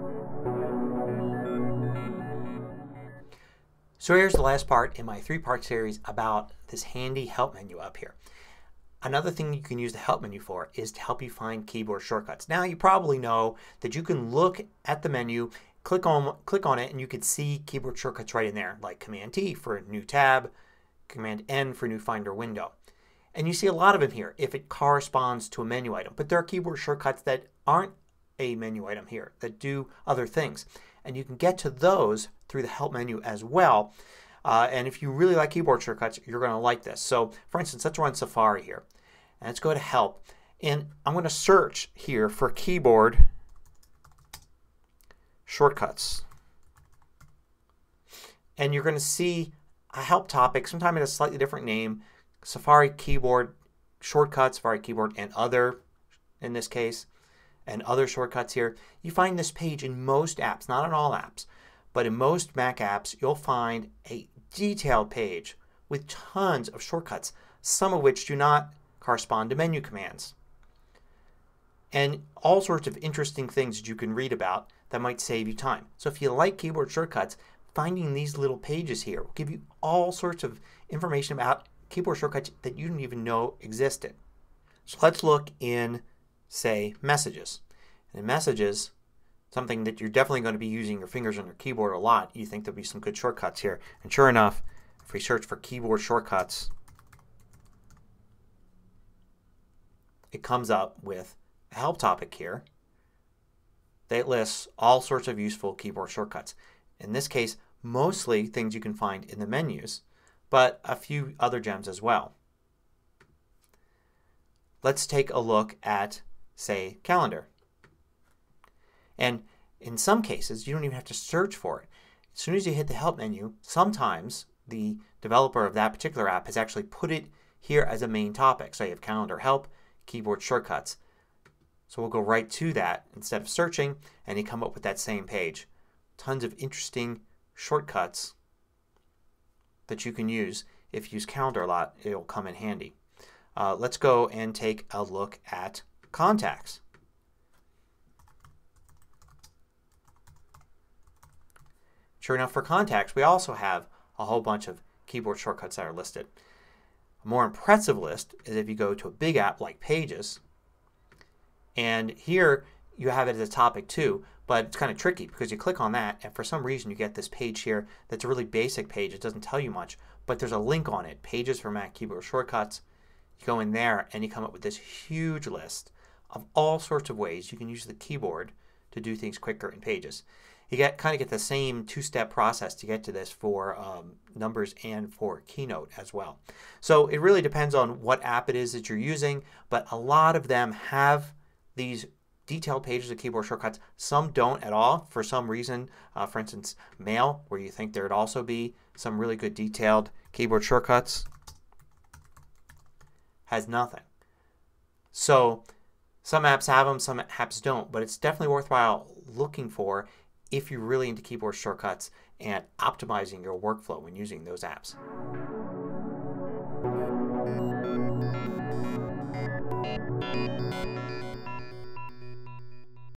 So here's the last part in my three-part series about this handy help menu up here. Another thing you can use the help menu for is to help you find keyboard shortcuts. Now you probably know that you can look at the menu, click on it, and you can see keyboard shortcuts right in there, like Command T for a new tab, Command N for a new Finder window. And you see a lot of them here if it corresponds to a menu item. But there are keyboard shortcuts that aren't a menu item here, that do other things. And you can get to those through the help menu as well. And if you really like keyboard shortcuts, you're going to like this. So for instance, let's run Safari here. And let's go to help. And I'm going to search here for keyboard shortcuts. And you're going to see a help topic, sometimes it has a slightly different name. Safari keyboard shortcuts, Safari keyboard and other in this case, and other shortcuts here. You find this page in most apps, not in all apps, but in most Mac apps you'll find a detailed page with tons of shortcuts, some of which do not correspond to menu commands. And all sorts of interesting things that you can read about that might save you time. So if you like keyboard shortcuts, finding these little pages here will give you all sorts of information about keyboard shortcuts that you didn't even know existed. So let's look in, say, Messages. And in Messages, something that you're definitely going to be using your fingers on your keyboard a lot, you think there'll be some good shortcuts here. And sure enough, if we search for keyboard shortcuts, it comes up with a help topic here that lists all sorts of useful keyboard shortcuts. In this case, mostly things you can find in the menus, but a few other gems as well. Let's take a look at, say, Calendar. And in some cases you don't even have to search for it. As soon as you hit the help menu, sometimes the developer of that particular app has actually put it here as a main topic. So you have Calendar Help, Keyboard Shortcuts. So we'll go right to that instead of searching and you come up with that same page. Tons of interesting shortcuts that you can use. If you use Calendar a lot, it will come in handy. Let's go and take a look at Contacts. Sure enough, for Contacts we also have a whole bunch of keyboard shortcuts that are listed. A more impressive list is if you go to a big app like Pages, and here you have it as a topic too, but it's kind of tricky because you click on that and for some reason you get this page here that's a really basic page. It doesn't tell you much, but there's a link on it, Pages for Mac Keyboard Shortcuts. You go in there and you come up with this huge list of all sorts of ways you can use the keyboard to do things quicker in Pages. You kind of get the same two-step process to get to this for Numbers and for Keynote as well. So it really depends on what app it is that you're using, but a lot of them have these detailed pages of keyboard shortcuts. Some don't at all for some reason. For instance, Mail, where you think there would also be some really good detailed keyboard shortcuts, has nothing. So some apps have them, some apps don't, but it's definitely worthwhile looking for if you're really into keyboard shortcuts and optimizing your workflow when using those apps.